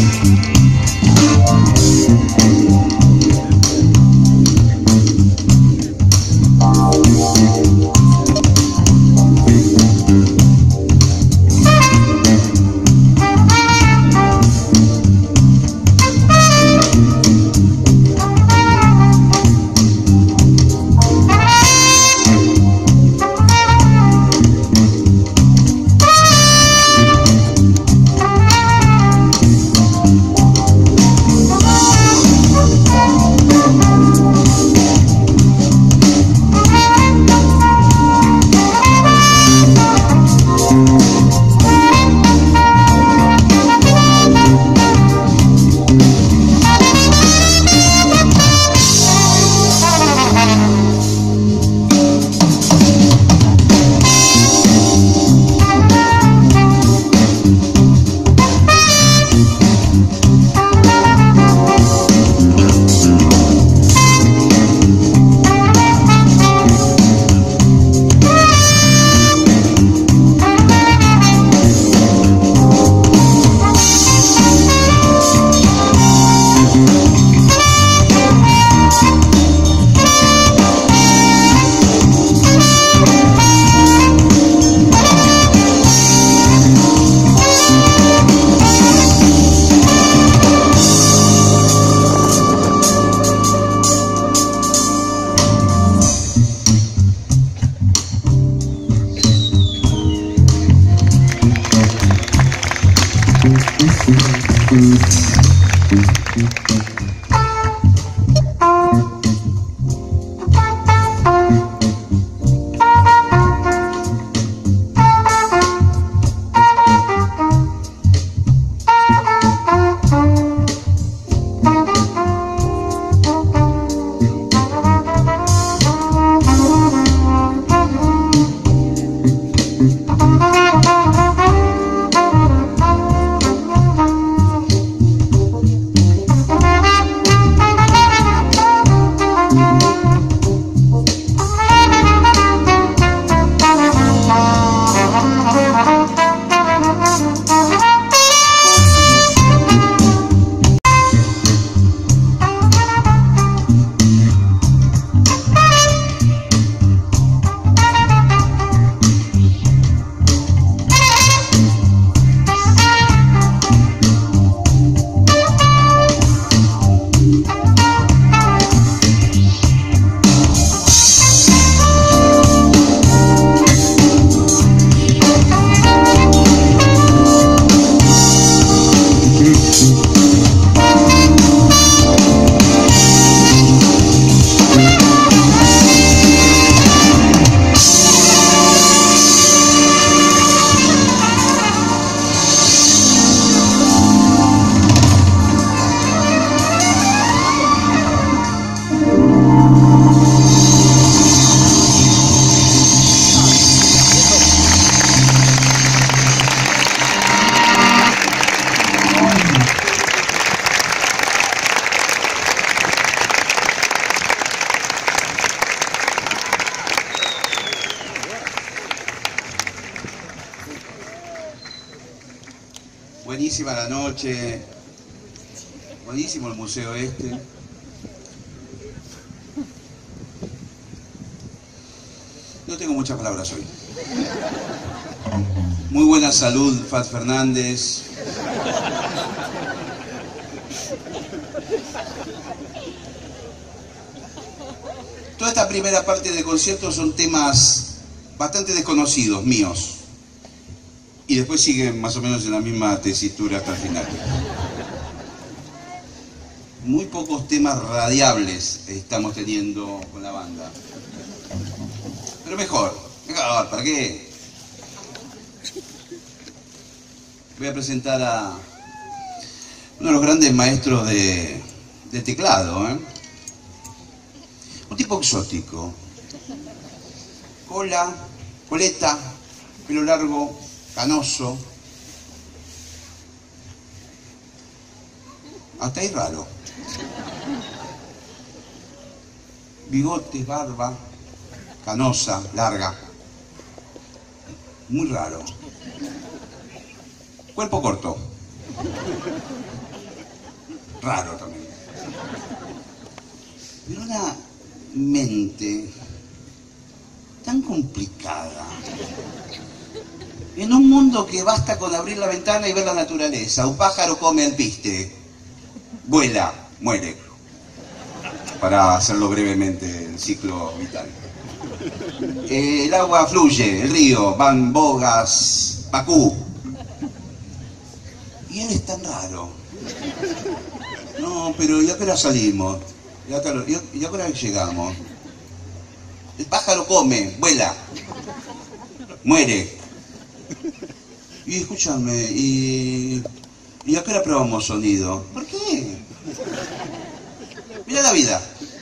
Buenísima la noche, buenísimo el museo este. No tengo muchas palabras hoy. Muy buena salud, Fat Fernández. Toda esta primera parte del concierto son temas bastante desconocidos, míos. Y después sigue más o menos en la misma tesitura hasta el final. Muy pocos temas radiables estamos teniendo con la banda. Pero mejor, ¿para qué? Voy a presentar a uno de los grandes maestros de teclado, ¿eh? Un tipo exótico. Coleta, pelo largo, canoso. Hasta ahí raro. Bigote, barba, canosa, larga. Muy raro. Cuerpo corto. Raro también. Pero una mente tan complicada, en un mundo que basta con abrir la ventana y ver la naturaleza. Un pájaro come alpiste, vuela, muere. Para hacerlo brevemente, el ciclo vital. El agua fluye, el río, van bogas, Bakú. Y él es tan raro. No, pero ¿y a qué hora salimos? ¿Y a qué hora llegamos? El pájaro come, vuela, muere. Y escúchame, ¿y a qué hora probamos sonido? ¿Por qué? Mira la vida.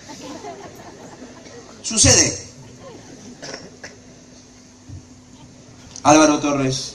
Sucede. Álvaro Torres.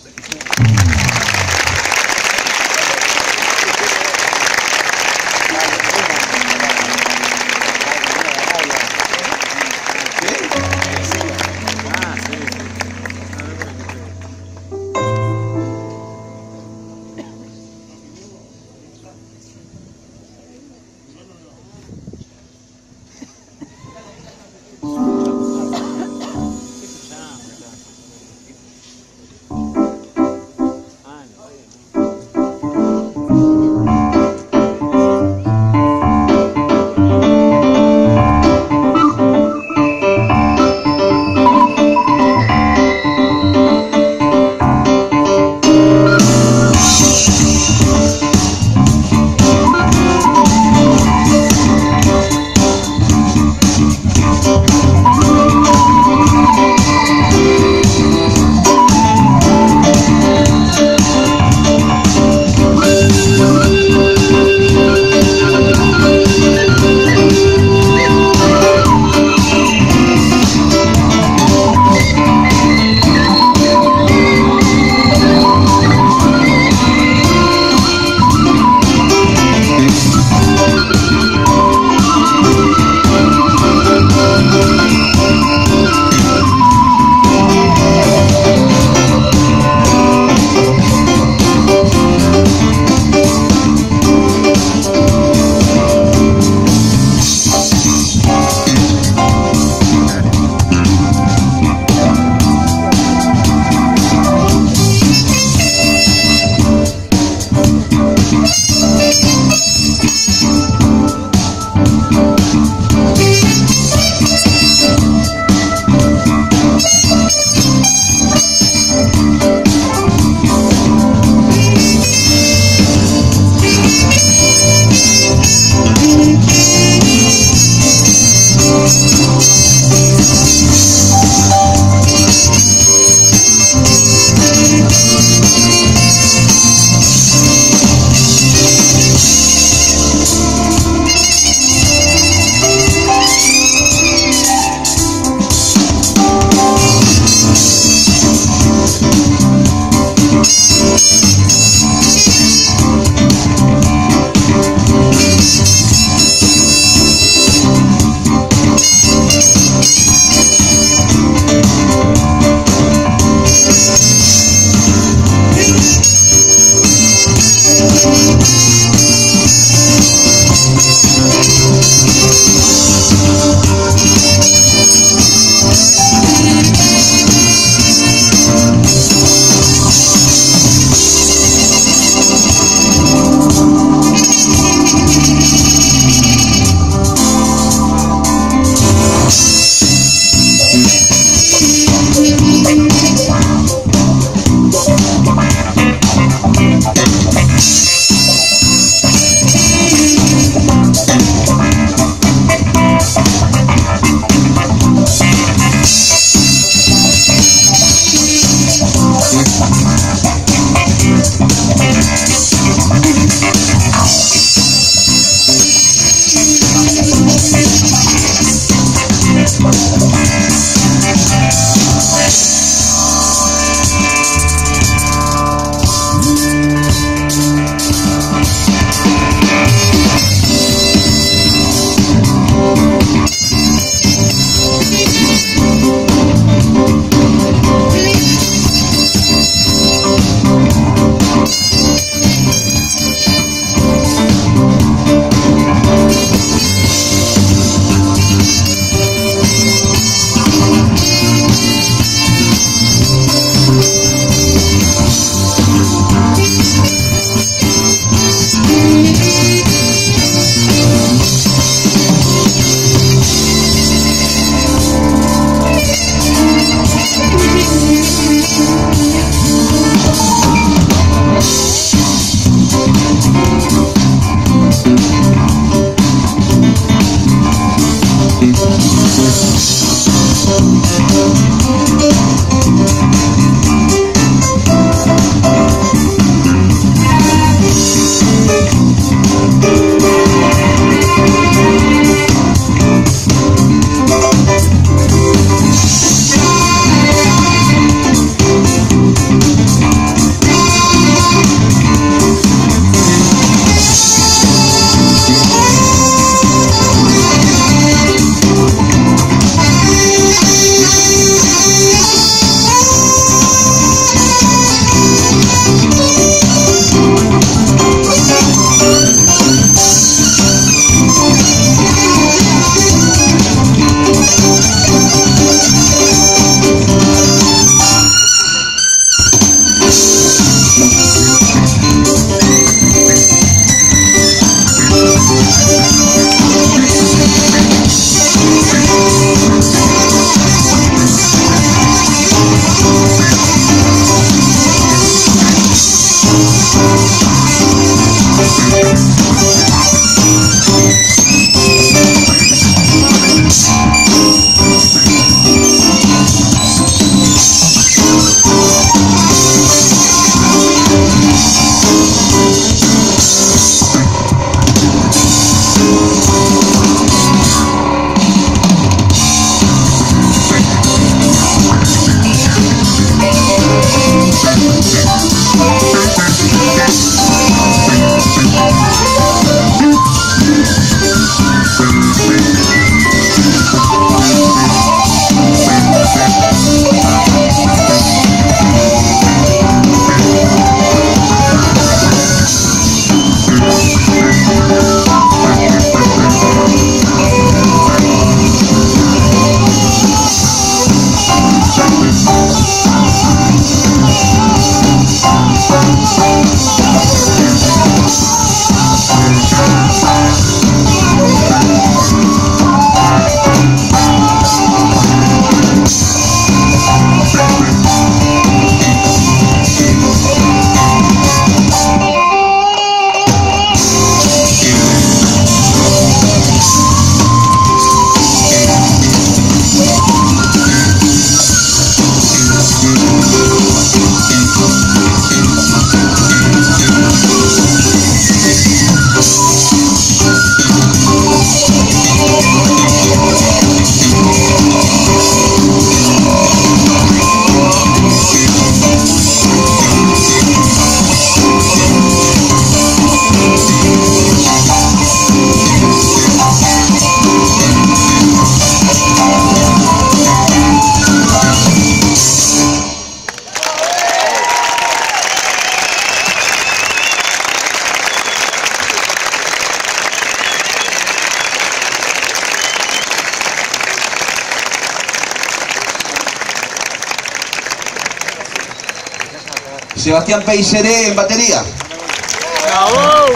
Sebastián Peiseré en batería. ¡Bravo!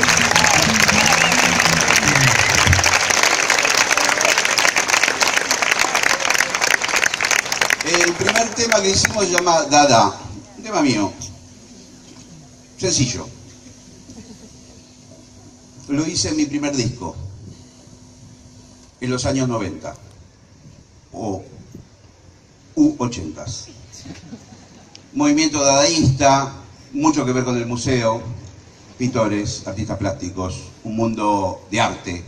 El primer tema que hicimos se llama Dada, un tema mío, sencillo. Lo hice en mi primer disco, en los años 90, o U80s. Movimiento dadaísta, mucho que ver con el museo, pintores, artistas plásticos, un mundo de arte,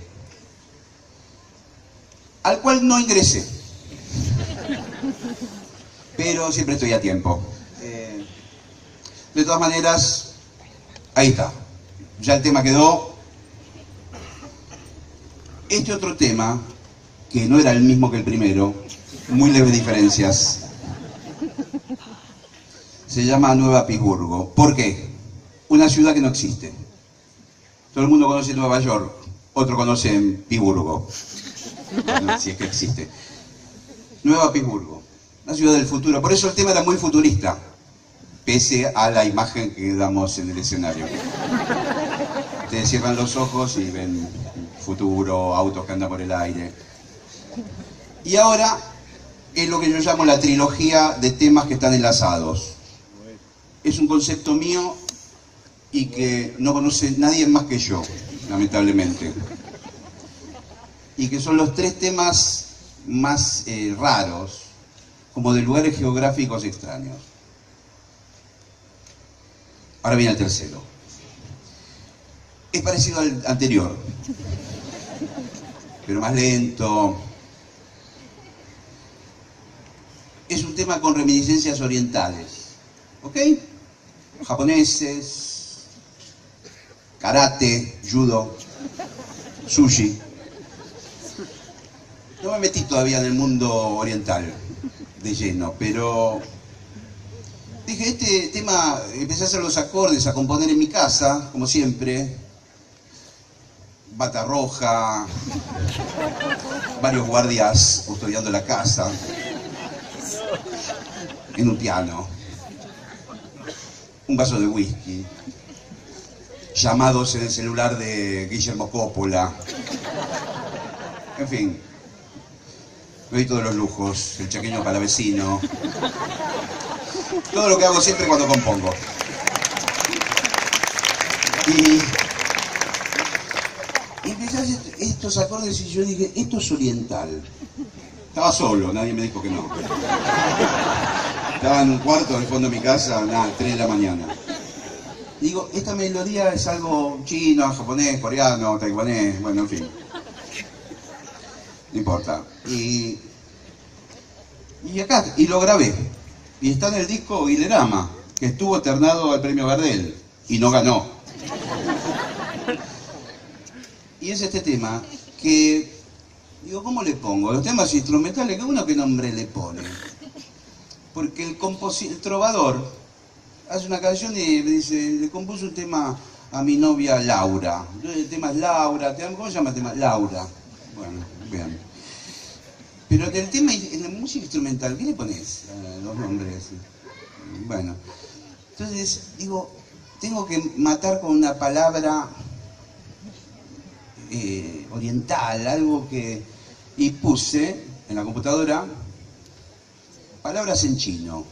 al cual no ingresé, pero siempre estoy a tiempo. De todas maneras, ahí está, ya el tema quedó. Este otro tema, que no era el mismo que el primero, muy leves diferencias, se llama Nueva Pittsburgh. ¿Por qué? Una ciudad que no existe. Todo el mundo conoce Nueva York, otro conoce Pittsburgh. Bueno, si es que existe. Nueva Pittsburgh, una ciudad del futuro. Por eso el tema era muy futurista, pese a la imagen que damos en el escenario. Ustedes cierran los ojos y ven futuro, autos que andan por el aire. Y ahora es lo que yo llamo la trilogía de temas que están enlazados. Es un concepto mío y que no conoce nadie más que yo, lamentablemente. Y que son los tres temas más raros, como de lugares geográficos extraños. Ahora viene el tercero. Es parecido al anterior, pero más lento. Es un tema con reminiscencias orientales, ¿ok? Japoneses, karate, judo, sushi. No me metí todavía en el mundo oriental de lleno, pero dije, este tema, empecé a hacer los acordes, a componer en mi casa, como siempre. Bata roja, varios guardias custodiando la casa, en un piano, un vaso de whisky, llamados en el celular de Guillermo Coppola, en fin, me doy todos los lujos, el chaqueño palavecino, todo lo que hago siempre cuando compongo. Y empecé a hacer estos acordes y yo dije, esto es oriental. Estaba solo, nadie me dijo que no. Estaba en un cuarto del fondo de mi casa, nada, 3 de la mañana. Digo, esta melodía es algo chino, japonés, coreano, taiwanés, bueno, en fin. No importa. Y acá, y lo grabé. Y está en el disco Guilerama, que estuvo ternado al premio Gardel, y no ganó. Y es este tema que, digo, ¿cómo le pongo? Los temas instrumentales, ¿qué nombre le pone? Porque el trovador hace una canción y me dice, le compuso un tema a mi novia Laura. El tema es Laura, ¿cómo se llama el tema? Laura. Bueno, bien. Pero del tema, en la música instrumental, ¿qué le pones a los nombres? Bueno, entonces digo, tengo que matar con una palabra oriental, algo que... Y puse en la computadora palabras en chino.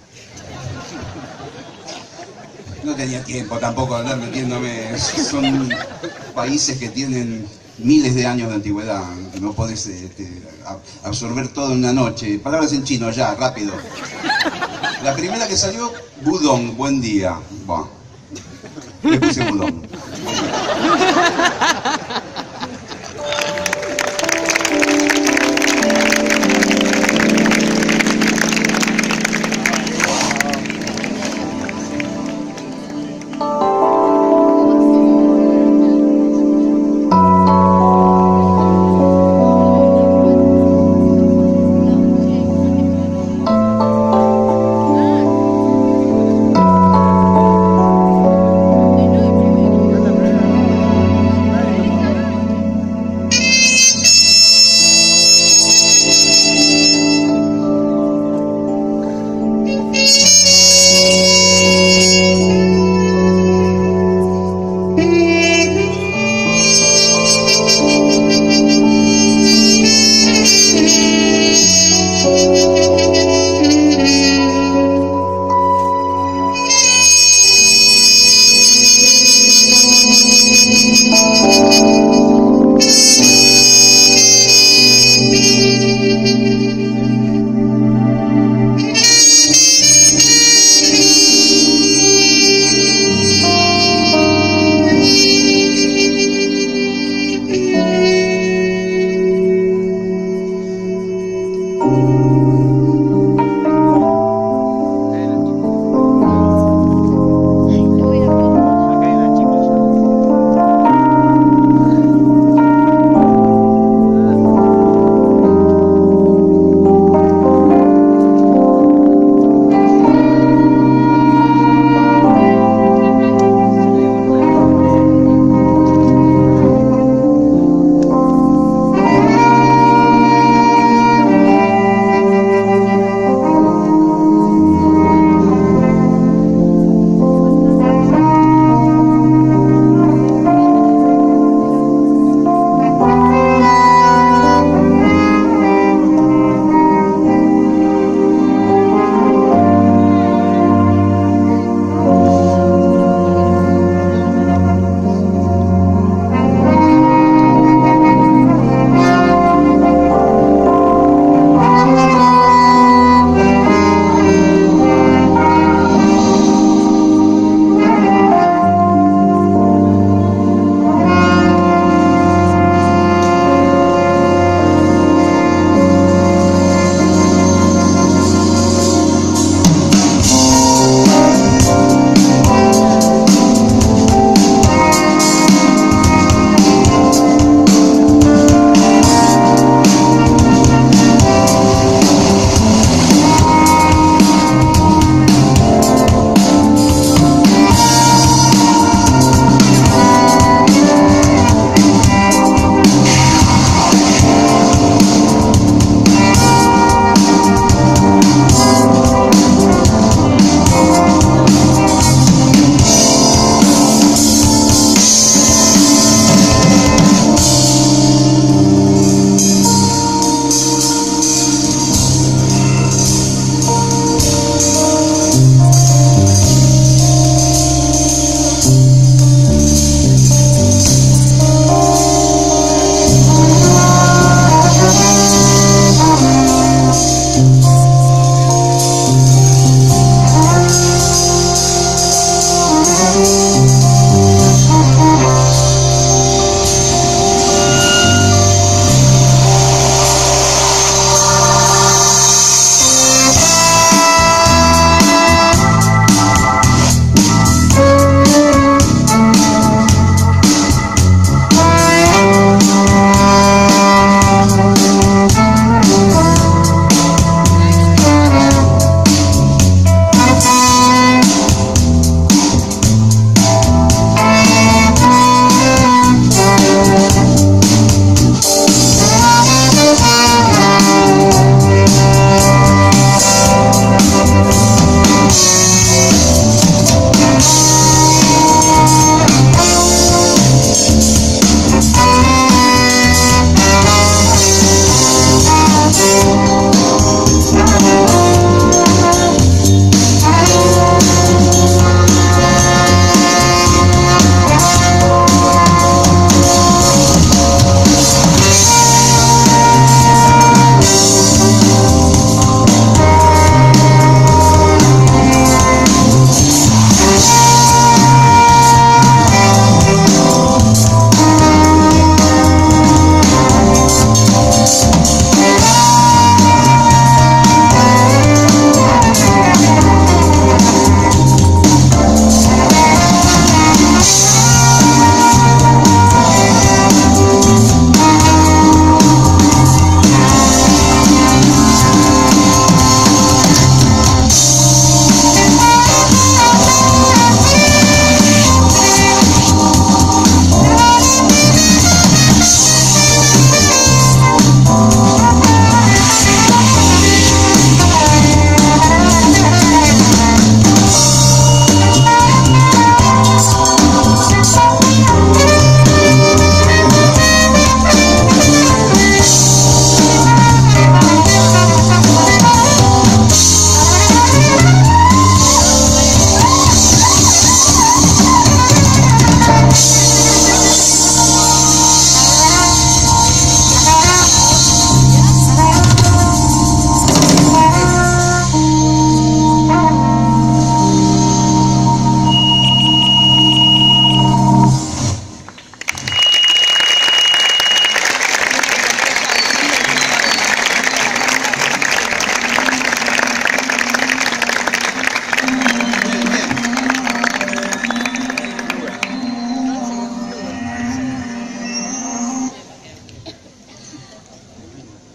No tenía tiempo tampoco de andar metiéndome. Son países que tienen miles de años de antigüedad, que no podés absorber todo en una noche. Palabras en chino, ya, rápido. La primera que salió, budong, buen día. Bueno, le puse budong.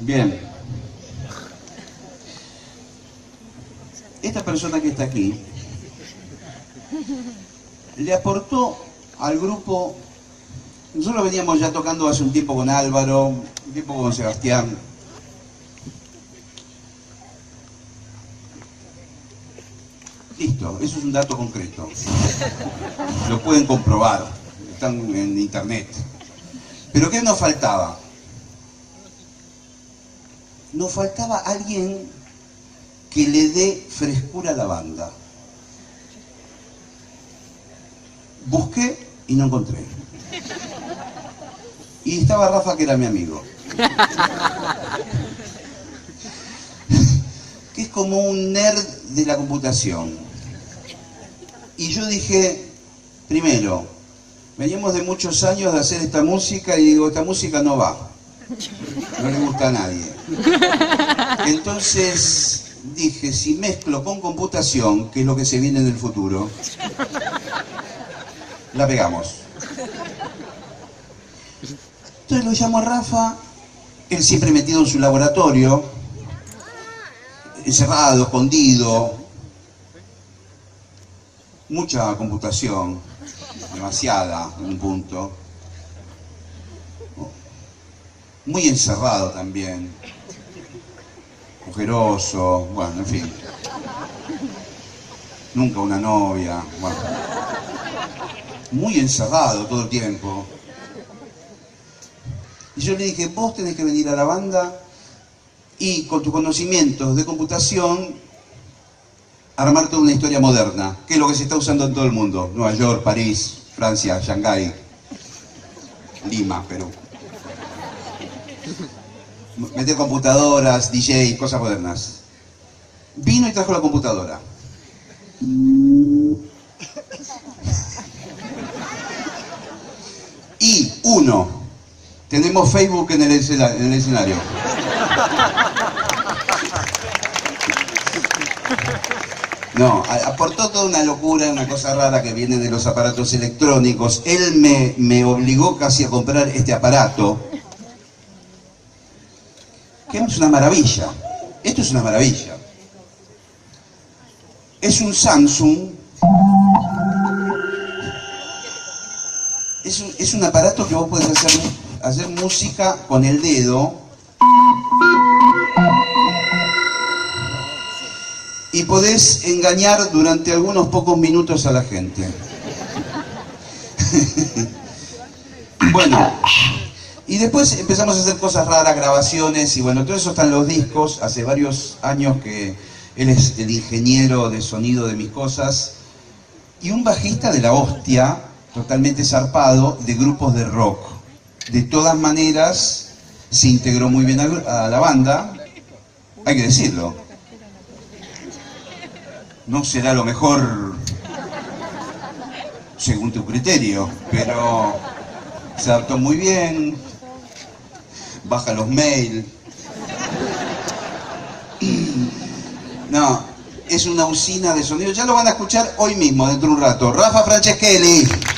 Bien. Esta persona que está aquí le aportó al grupo. Nosotros veníamos ya tocando hace un tiempo con Álvaro, un tiempo con Sebastián. Listo, eso es un dato concreto. Lo pueden comprobar, están en internet. Pero ¿qué nos faltaba? Nos faltaba alguien que le dé frescura a la banda. Busqué y no encontré. Y estaba Rafa, que era mi amigo. Que es como un nerd de la computación. Y yo dije, primero, veníamos de muchos años de hacer esta música y digo, esta música no va. No le gusta a nadie. Entonces dije, si mezclo con computación, que es lo que se viene en el futuro, la pegamos. Entonces lo llamo a Rafa, él siempre metido en su laboratorio, encerrado, escondido, mucha computación, demasiada en un punto, muy encerrado también, ojeroso, bueno, en fin, nunca una novia, bueno, muy encerrado todo el tiempo. Y yo le dije, vos tenés que venir a la banda y con tus conocimientos de computación armar toda una historia moderna, que es lo que se está usando en todo el mundo. Nueva York, París, Francia, Shanghái, Lima, Perú. Meter computadoras, DJ, cosas modernas. Vino y trajo la computadora. Y uno, tenemos Facebook en el escenario. No, aportó toda una locura, una cosa rara que viene de los aparatos electrónicos. Él me obligó casi a comprar este aparato, que es una maravilla. Esto es una maravilla. Es un Samsung. Es un aparato que vos podés hacer música con el dedo y podés engañar durante algunos pocos minutos a la gente. Bueno, y después empezamos a hacer cosas raras, grabaciones, y bueno, todo eso está en los discos. Hace varios años que él es el ingeniero de sonido de mis cosas, y un bajista de la hostia, totalmente zarpado, de grupos de rock. De todas maneras, se integró muy bien a la banda, hay que decirlo. No será lo mejor según tu criterio, pero se adaptó muy bien, baja los mails. No, es una usina de sonido. Ya lo van a escuchar hoy mismo, dentro de un rato. Rafa Franceschelli.